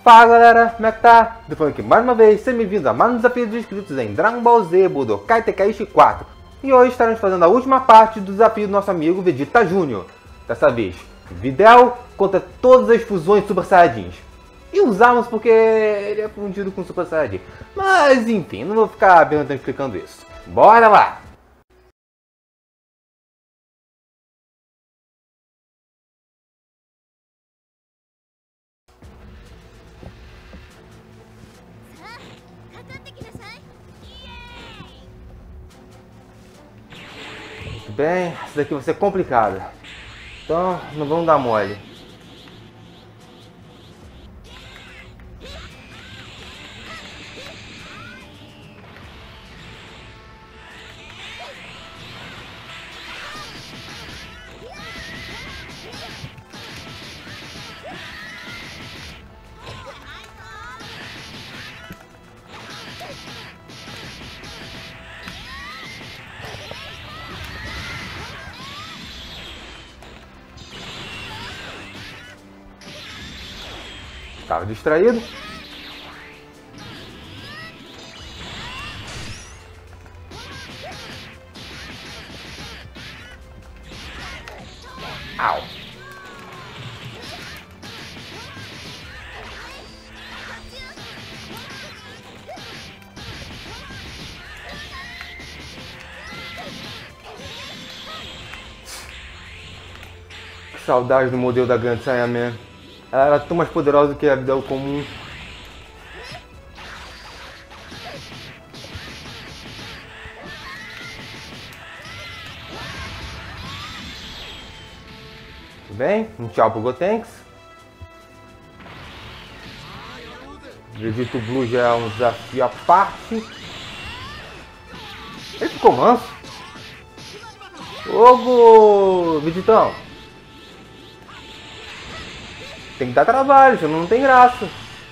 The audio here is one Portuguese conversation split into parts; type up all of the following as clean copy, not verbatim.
Fala galera, como é que tá? Tô falando aqui mais uma vez, sejam bem-vindos a mais um desafio dos inscritos em Dragon Ball Z Budokai Tenkaichi 4. E hoje estaremos fazendo a última parte do desafio do nosso amigo Vegeta Jr. Dessa vez, Videl contra todas as fusões Super Saiyajins. E usamos porque ele é fundido com Super Saiyajin. Mas enfim, não vou ficar perguntando e explicando isso. Bora lá! Muito bem, essa daqui vai ser complicada. Então, não vamos dar mole. Estava distraído. Au. Que saudade do modelo da Grande Saiyaman. Ela era tão mais poderosa do que a Videl comum. Tudo bem? Um tchau pro Gotenks. Vegeta Blue já é um desafio à parte. Ele ficou manso. Ô, Vegetão. Tem que dar trabalho, senão não tem graça.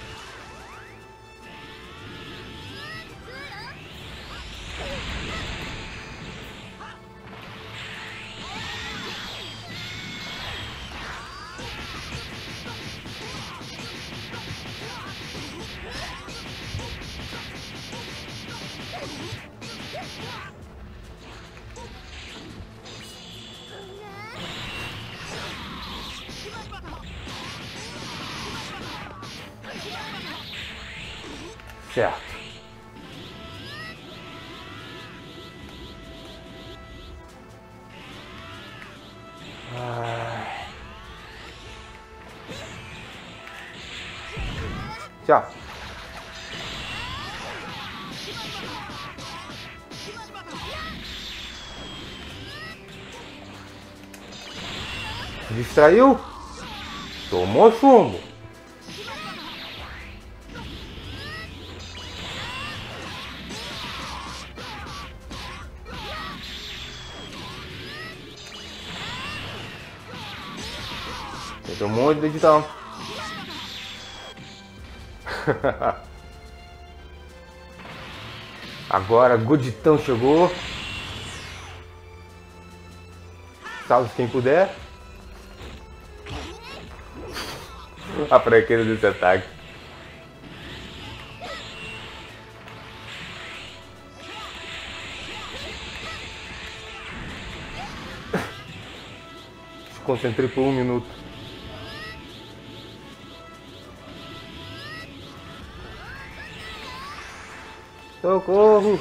Certo. Tchau. Distraiu? Tomou chumbo. Tem um monte de editão. Agora Goditão chegou. Salve quem puder. A fraqueza desse ataque. Desconcentrei por 1 minuto. Socorro!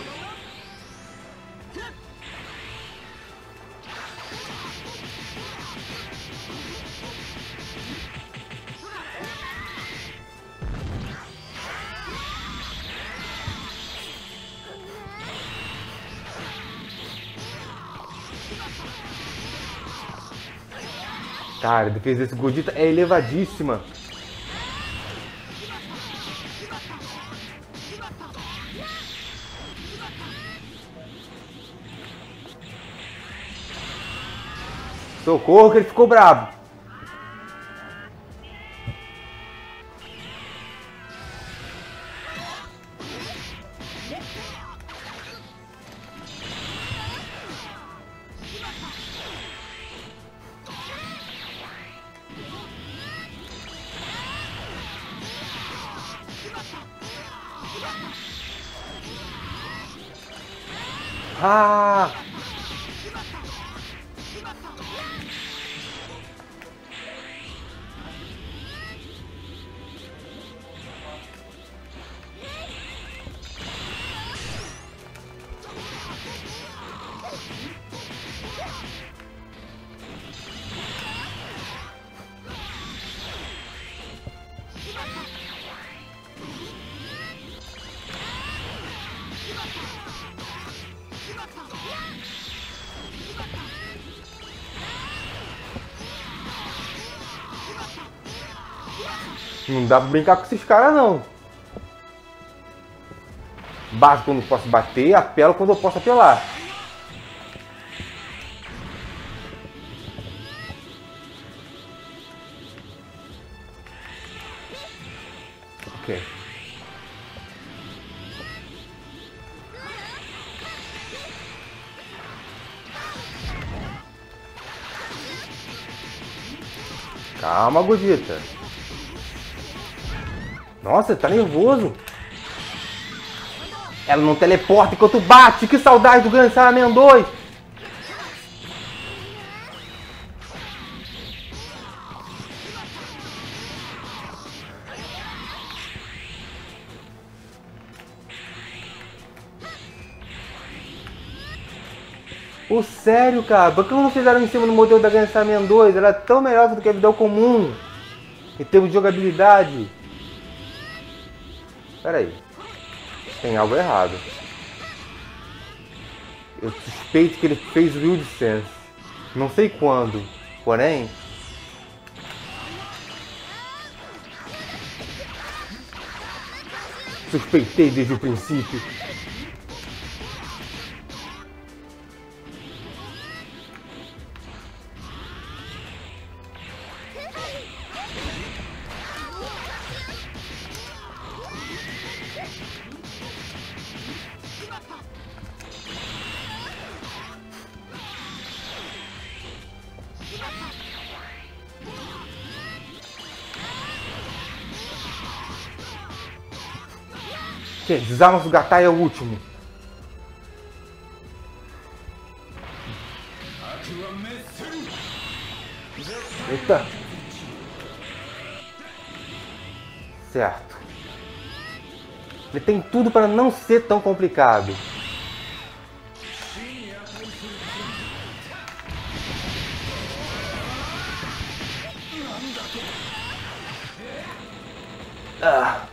Cara, a defesa desse Godita é elevadíssima. Socorro que ele ficou brabo. Ah! Não dá pra brincar com esses caras, não. Bato quando eu posso bater, apelo quando eu posso apelar. Ok. Calma, Gogeta. Nossa, tá nervoso. Ela não teleporta enquanto bate. Que saudade do Grand Saiyaman 2. Pô, sério, cara? Por que não fizeram em cima do modelo da Grand Saiyaman 2? Ela é tão melhor do que a vida comum. Em termos de jogabilidade. Pera aí. Tem algo errado. Eu suspeito que ele fez o Wild Sense. Não sei quando. Porém... suspeitei desde o princípio. Que desarma o Gatai é o último. Eita. Certo. Ele tem tudo para não ser tão complicado. Ah.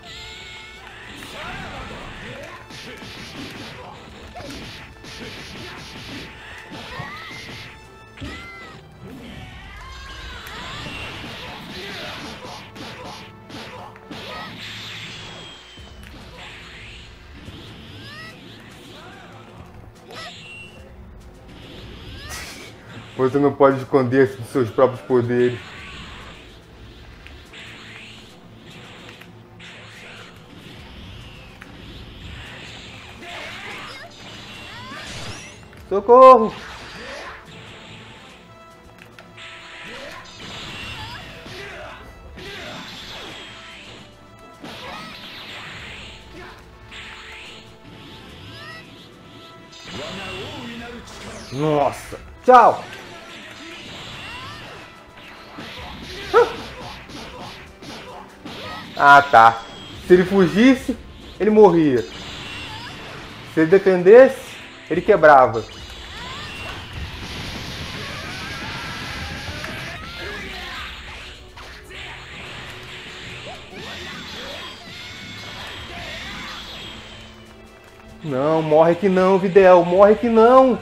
Você não pode esconder-se dos seus próprios poderes. Socorro! Nossa! Tchau! Ah, tá. Se ele fugisse, ele morria. Se ele defendesse, ele quebrava. Não, morre que não, Videl. Morre que não.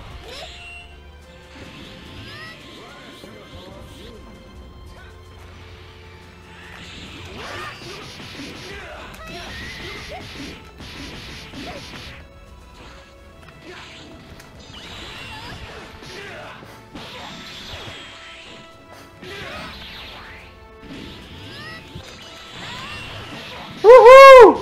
Uhul!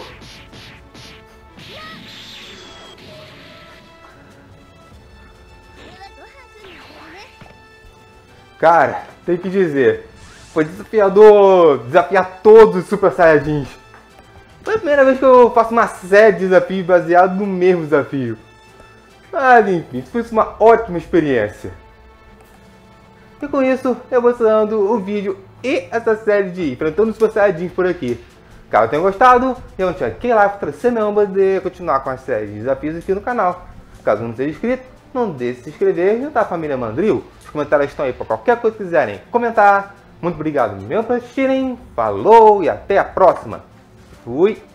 Cara, tem que dizer, foi desafiador desafiar todos os Super Saiyajins. Foi a primeira vez que eu faço uma série de desafios baseados no mesmo desafio. Mas enfim, foi uma ótima experiência. E com isso, eu vou encerrando o vídeo e essa série de Enfrentando os Super Saiyajins por aqui. Caso tenham gostado, eu deixo aquele like para você mesmo poder continuar com a série de desafios aqui no canal. Caso não seja inscrito, não deixe de se inscrever e juntar a família Mandril. Os comentários estão aí para qualquer coisa que quiserem comentar. Muito obrigado mesmo por assistirem. Falou e até a próxima. Fui!